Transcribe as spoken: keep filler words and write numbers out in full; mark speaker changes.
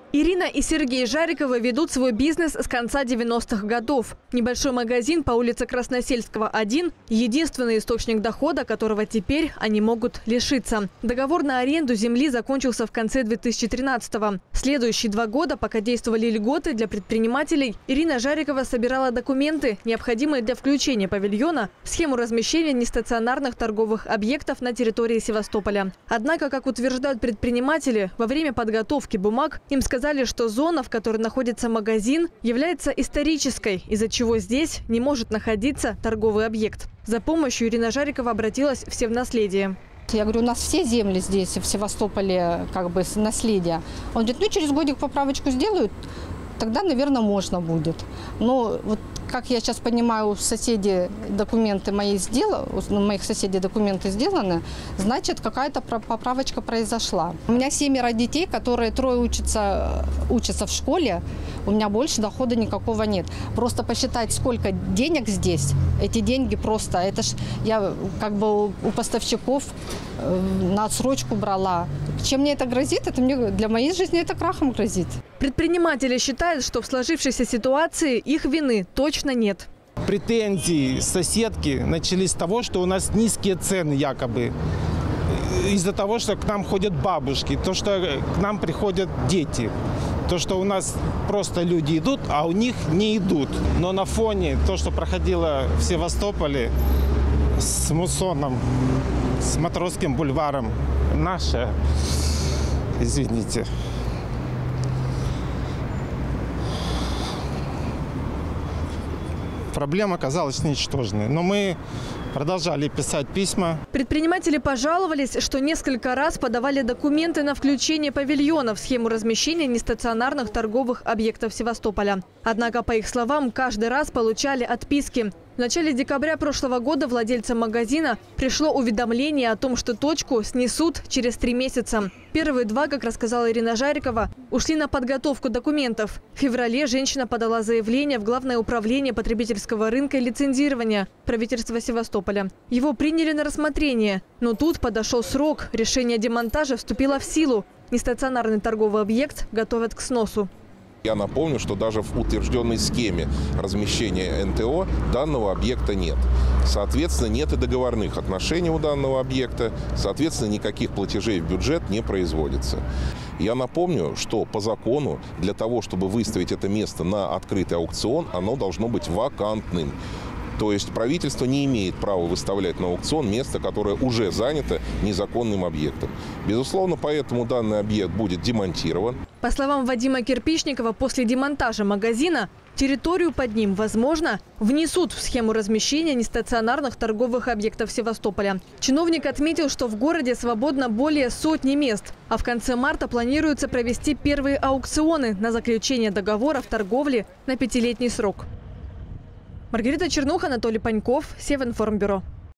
Speaker 1: Ирина и Сергей Жариковы ведут свой бизнес с конца девяностых годов. Небольшой магазин по улице Красносельского, один – единственный источник дохода, которого теперь они могут лишиться. Договор на аренду земли закончился в конце две тысячи тринадцатого. Следующие два года, пока действовали льготы для предпринимателей, Ирина Жарикова собирала документы, необходимые для включения павильона в схему размещения нестационарных торговых объектов на территории Севастополя. Однако, как утверждают предприниматели, во время подготовки бумаг им сказали, Сказали, что зона, в которой находится магазин, является исторической, из-за чего здесь не может находиться торговый объект. За помощью Ирина Жарикова обратилась в Севнаследие.
Speaker 2: Я говорю, у нас все земли здесь, в Севастополе, как бы наследие. Он говорит, ну через годик поправочку сделают, тогда, наверное, можно будет. Но вот как я сейчас понимаю, у соседей документы мои сделаны, у моих соседей документы сделаны, значит, какая-то поправочка произошла. У меня семеро детей, которые трое учатся, учатся в школе, у меня больше дохода никакого нет. Просто посчитать, сколько денег здесь, эти деньги просто, это ж я как бы у поставщиков на отсрочку брала. Чем мне это грозит? Это мне, для моей жизни это крахом грозит.
Speaker 1: Предприниматели считают, что в сложившейся ситуации их вины точно нет.
Speaker 3: Претензии соседки начались с того, что у нас низкие цены якобы. Из-за того, что к нам ходят бабушки, то, что к нам приходят дети. То, что у нас просто люди идут, а у них не идут. Но на фоне то, что проходило в Севастополе с Муссоном, с Матросским бульваром, наше, извините, проблема оказалась ничтожной. Но мы продолжали писать письма.
Speaker 1: Предприниматели пожаловались, что несколько раз подавали документы на включение павильона в схему размещения нестационарных торговых объектов Севастополя. Однако, по их словам, каждый раз получали отписки. В начале декабря прошлого года владельцам магазина пришло уведомление о том, что точку снесут через три месяца. Первые два, как рассказала Ирина Жарикова, ушли на подготовку документов. В феврале женщина подала заявление в Главное управление потребительского рынка и лицензирования правительства Севастополя. Его приняли на рассмотрение, но тут подошел срок. Решение о демонтаже вступило в силу. Нестационарный торговый объект готовят к сносу.
Speaker 4: Я напомню, что даже в утвержденной схеме размещения эн тэ о данного объекта нет. Соответственно, нет и договорных отношений у данного объекта, соответственно, никаких платежей в бюджет не производится. Я напомню, что по закону для того, чтобы выставить это место на открытый аукцион, оно должно быть вакантным. То есть правительство не имеет права выставлять на аукцион место, которое уже занято незаконным объектом. Безусловно, поэтому данный объект будет демонтирован.
Speaker 1: По словам Вадима Кирпичникова, после демонтажа магазина территорию под ним, возможно, внесут в схему размещения нестационарных торговых объектов Севастополя. Чиновник отметил, что в городе свободно более сотни мест, а в конце марта планируется провести первые аукционы на заключение договоров торговли на пятилетний срок. Маргарита Чернуха, Анатолий Паньков, Севинформбюро.